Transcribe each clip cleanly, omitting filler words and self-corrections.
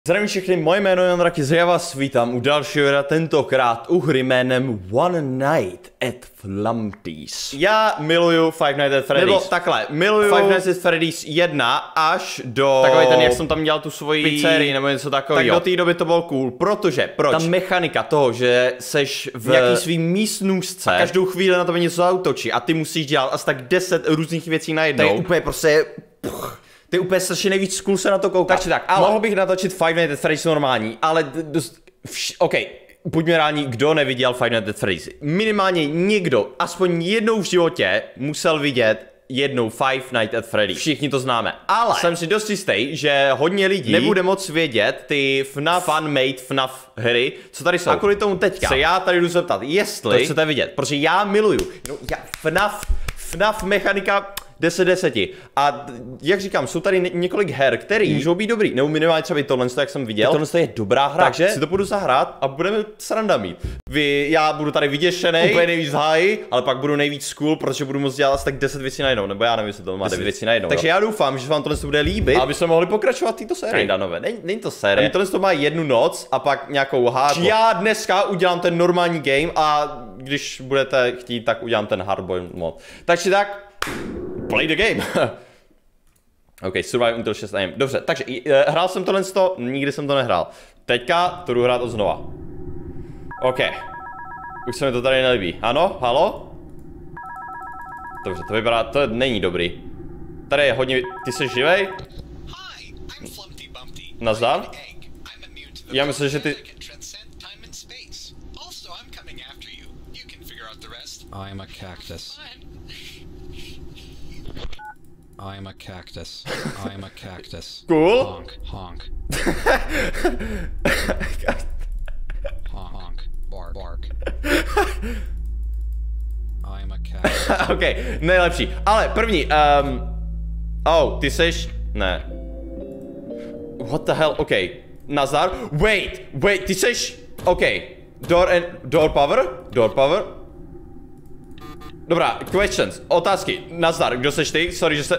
Zdravím všechny, moje jméno je Jan Rakiz, já vás vítám u dalšího videa, tentokrát u hry jménem One Night at Flumpty's. Já miluju Five Nights at Freddy's. Nebo takhle, miluju Five Nights at Freddy's 1 až do... Takový ten, jak jsem tam dělal tu svoji pizzerii nebo něco takového. Tak do té doby to bylo cool, protože proč? Ta mechanika toho, že seš v nějaký svý místnůstce a každou chvíli na tebe něco zautočí a ty musíš dělat asi tak 10 různých věcí najednou. To je úplně prostě... Ty úplně strašně nejvíc cool se na to koukat. Takže tak, ale mohl bych natočit Five Nights at Freddy's normální, ale OK, buďme reální, kdo neviděl Five Nights at Freddy's. Minimálně někdo, aspoň jednou v životě, musel vidět jednou Five Nights at Freddy's. Všichni to známe, ale jsem si dost jistý, že hodně lidí nebude moc vědět ty FNAF fan-made FNAF hry, co tady jsou. A kvůli tomu teďka se já tady jdu zeptat, jestli to chcete vidět, protože já miluju FNAF mechanika 10/10. A jak říkám, jsou tady několik her, které můžou být dobrý. Nebo minimálně třeba tohle, jak jsem viděl. Tohle je dobrá hra, takže si to budu zahrát a budeme sranda mít. Já budu tady vyděšený, úplně nejvíc high, ale pak budu nejvíc cool, protože budu moct dělat asi tak 10 věcí najednou. Nebo já nevím, jestli to má 9 věcí najednou. Takže já doufám, že vám tohle bude líbit, aby jsme mohli pokračovat této sérii. Není to série. Tohle to má jednu noc a pak nějakou hardcore. Já dneska udělám ten normální game a když budete chtít, tak udělám ten hardcore mod. Takže tak. Play the game. OK, survive until 6 AM. Dobře, takže hrál jsem tohle, nikdy jsem to nehrál. Teďka to jdu hrát od znova. OK. Už se mi to tady nelíbí. Ano? Halo? Dobře, to vypadá, to není dobrý. Tady je hodně, ty jsi živej? Nazdar? Já myslím, že ty... I'm a cactus. I'm a cactus. I'm a cactus. Cool. Honk, honk. Honk, honk. Bark, bark. I'm a cactus. OK, nejlepší. Ale první, oh, ty seš... Ne. What the hell? OK. Nazdar. Wait, ty seš... OK. Door power? Dobrá, questions, otázky, nazdar, kdo seš ty? Sorry, že se...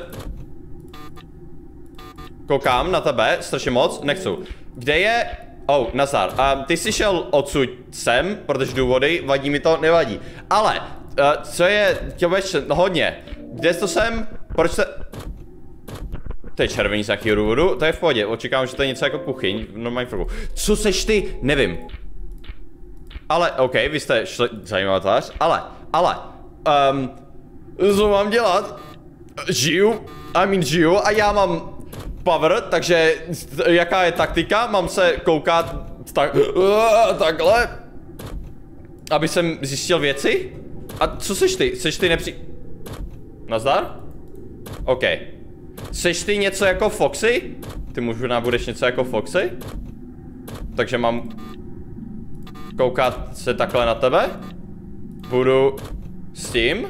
Koukám na tebe, strašně moc, nechci. Kde je... Oh, nazdar, ty jsi šel odsud sem, protože důvody, vadí mi to, nevadí. Ale, co je, question, hodně, kde jsi to sem, proč se... To je červený z jakého důvodu, to je v pohodě, očekávám, že to je něco jako kuchyň, normální frogu. Co seš ty? Nevím. Ale, OK, vy jste šli, zajímavá tvář, ale... Co mám dělat? Žiju a já mám power, takže jaká je taktika? Mám se koukat takhle, aby jsem zjistil věci? A co seš ty? Seš ty Nazdar? OK. Seš ty něco jako Foxy? Ty možná budeš něco jako Foxy? Takže mám koukat se takhle na tebe? Budu... S tím?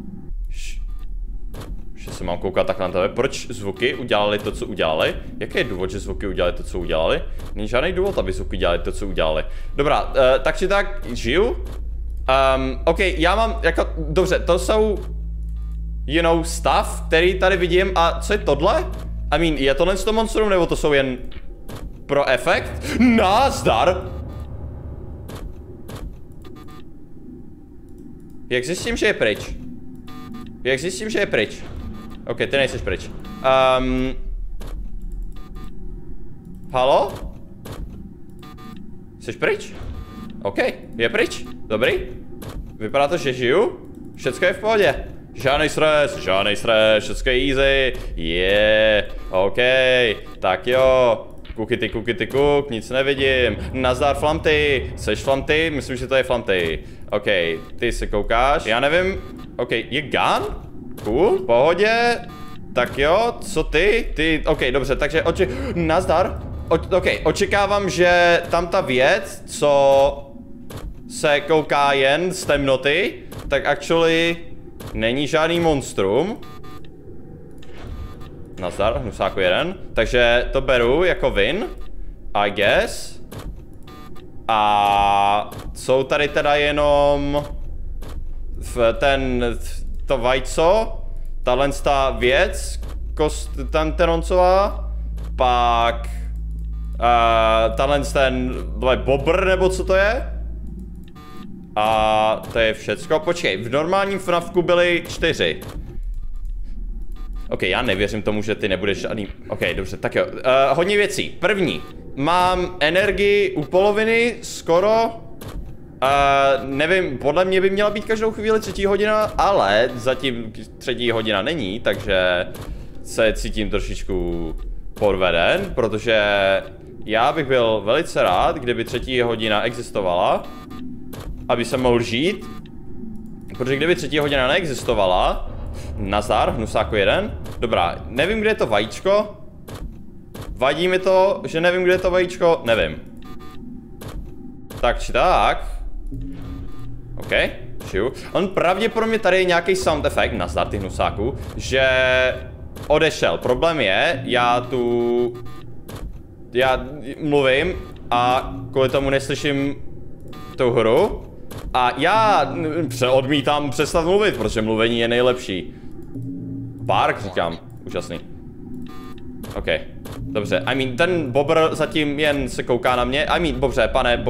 Že se mám koukat tak na tebe. Proč zvuky udělali to, co udělali? Jaký je důvod, že zvuky udělali to, co udělali? Není žádný důvod, aby zvuky dělali to, co udělali. Dobrá, takže tak, žiju. OK, já mám, jako, dobře, to jsou, you know, stav, který tady vidím. A co je tohle? I mean, je tohle z toho monstrum, nebo to jsou jen pro efekt? Nazdar! Jak zjistím, že je pryč? OK, ty nejseš pryč. Halo? Jsi pryč? OK, je pryč. Dobrý. Vypadá to, že žiju. Všecko je v pohodě. Žádnej stres, všecko je easy. OK, tak jo. Kukity, nic nevidím. Nazdar Flumpty, seš Flumpty? Myslím, že to je Flumpty. OK, ty se koukáš, já nevím. OK, je gun? Cool, pohodě. Tak jo, co ty? OK, dobře, takže nazdar. OK, očekávám, že tam ta věc, co se kouká jen z temnoty, tak actually není žádný monstrum. Nazdar, hnusáku jeden. Takže to beru jako win, I guess. A jsou tady teda jenom to vajco, tahle věc, Teroncová, pak Tenhle ten bobr, nebo co to je? A to je všecko. Počkej, v normálním FNAFku byly 4. Ok, já nevěřím tomu, že ty nebudeš žádný... Ok, dobře, tak jo. Hodně věcí. První. Mám energii u poloviny, skoro. Nevím, podle mě by měla být každou chvíli 3. hodina, ale zatím 3. hodina není, takže se cítím trošičku podveden, protože já bych byl velice rád, kdyby 3. hodina existovala, aby se mohl žít, protože kdyby 3. hodina neexistovala, nazdar, hnusáku 1, dobrá, nevím, kde je to vajíčko, vadí mi to, že nevím, kde je to vajíčko, nevím. Tak či tak. OK, žiju. On pravděpodobně tady je nějaký sound effect, nazdar ty hnusáku, že odešel. Problém je, já mluvím a kvůli tomu neslyším tu hru. A já odmítám přestat mluvit, protože mluvení je nejlepší. Bark říkám, úžasný. OK, dobře, ten bobr zatím jen se kouká na mě. Bobře, pane.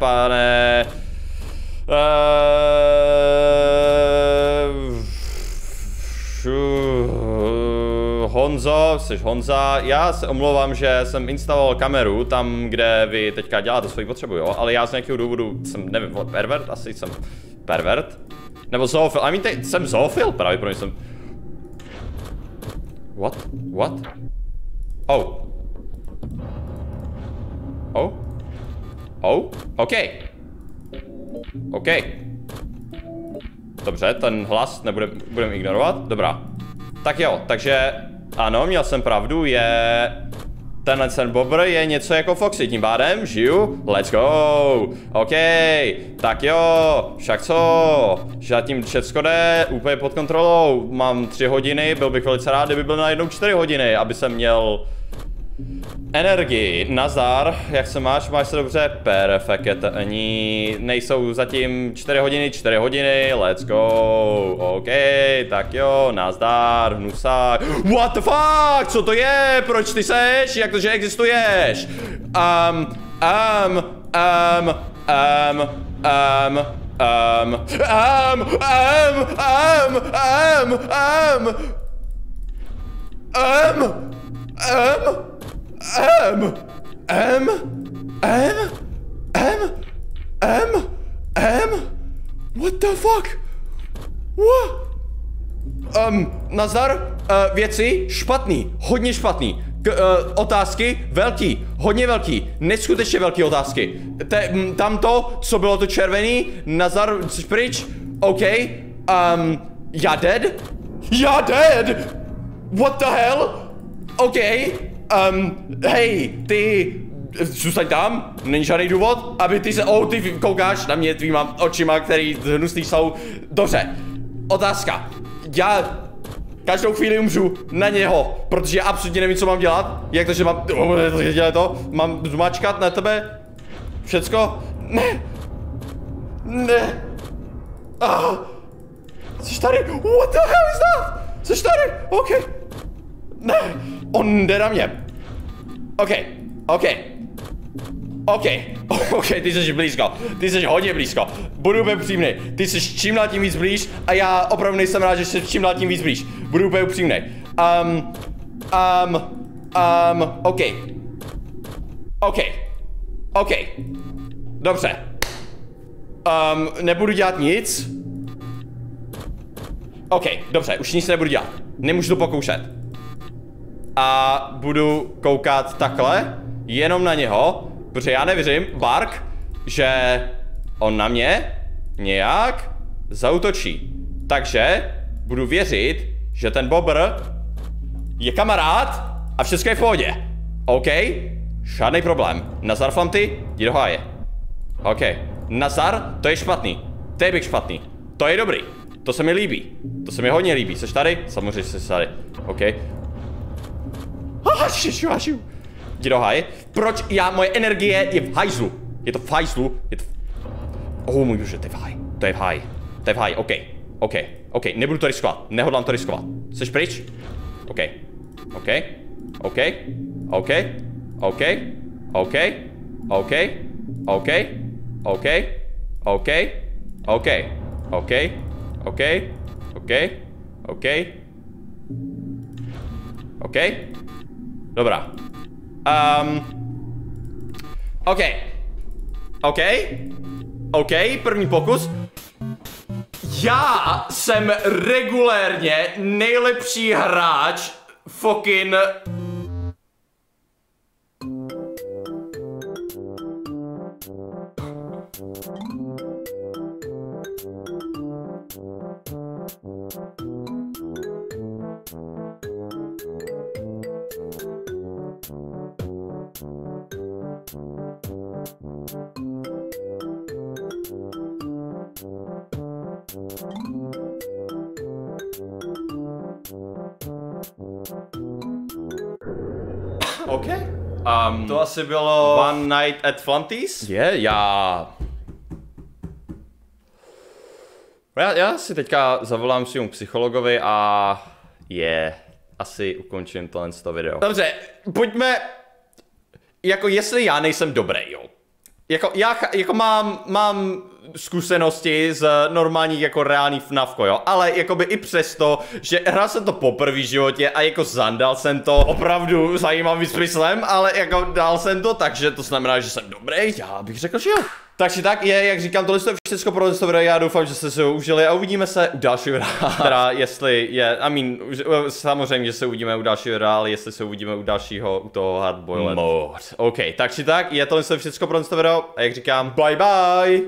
Honzo, jsi Honza, já se omlouvám, že jsem instaloval kameru tam, kde vy teďka děláte svoji potřebu, jo, ale já z nějakého důvodu jsem, nevím, pervert, asi jsem pervert, nebo zoofil, jsem zoofil, právě pro mě jsem... What? OK. Dobře, ten hlas budeme ignorovat, dobrá. Tak jo, takže ano, měl jsem pravdu, ten bobr je něco jako Foxy, tím pádem žiju, let's go, OK, tak jo, však co, že zatím všecko jde úplně pod kontrolou, mám 3 hodiny, byl bych velice rád, kdyby byl najednou 4 hodiny, aby jsem měl energii. Nazdar, jak se máš? Máš se dobře? Perfektní. Nejsou zatím 4 hodiny, let's go. OK, tak jo, nazdar, hnusák. What the fuck? Co to je? Proč ty seš? Jak to, že existuješ? What the fuck? What? Nazdar, věci, špatný, hodně špatný. Otázky, velký, hodně velký, neskutečně velký otázky. Tamto, co bylo to červený, nazdar, jsi pryč, OK, já dead? What the hell? OK, hej, ty, zůstaň tam, není žádný důvod, aby ty ty koukáš na mě tvýma očima, který hnusný jsou, dobře, otázka, já každou chvíli umřu na něho, protože já absolutně nevím, co mám dělat, jak to, že mám, dělat to, mám zmačkat na tebe, všecko, ne, jsi tady, what the hell is that, jsi tady, OK, ne, on jde na mě. OK, ty jsi blízko, ty jsi hodně blízko, budu úplně upřímný, ty jsi čím dál tím víc blíž a já opravdu nejsem rád, že jsi čím dál tím víc blíž, budu úplně upřímný. OK, dobře, nebudu dělat nic. OK, dobře, už nic nebudu dělat, nemůžu to pokoušet. A budu koukat takhle, jenom na něho, protože já nevěřím, Bark, že on na mě nějak zaútočí. Takže budu věřit, že ten bobr je kamarád a všechno je v pohodě. OK, žádný problém. Nazdar, Flamty, jdi do háje. OK, nazdar, to je špatný. To je špatný. To je dobrý. To se mi líbí. To se mi hodně líbí. Seš tady? Samozřejmě jsi tady. OK. Jdi do háje. Proč moje energie je v hajzlu? Je to v hajzlu? Oh můj bože, to je v háji. To je v háji. To je v háji, OK, nebudu to riskovat. Nehodlám to riskovat. Jseš pryč? OK. OK. OK. OK. OK. OK. OK. OK. OK. OK. OK. OK. Dobrá. OK. OK. OK, první pokus. Já jsem regulérně nejlepší hráč fucking... OK. To asi bylo One Night at Flanties? Já si teďka zavolám svému psychologovi a asi ukončím tohle video. Dobře, pojďme, jako jestli já nejsem dobrý, jo. Jako mám zkušenosti z normálních jako reálných FNAFko, jo, ale jakoby i přesto, že hrál jsem to poprvé v životě a jako zandal jsem to opravdu zajímavým smyslem, ale jako dal jsem to, takže to znamená, že jsem dobrý, já bych řekl, že jo. Takže tak je, jak říkám, tohle je všechno pro toto video, já doufám, že jste si ho užili a uvidíme se u dalšího videa, teda jestli je, samozřejmě, že se uvidíme u dalšího videa, ale jestli se uvidíme u dalšího, u toho Hardboiled Mode. OK, takže tak, je tohle všechno pro toto video a jak říkám, bye bye!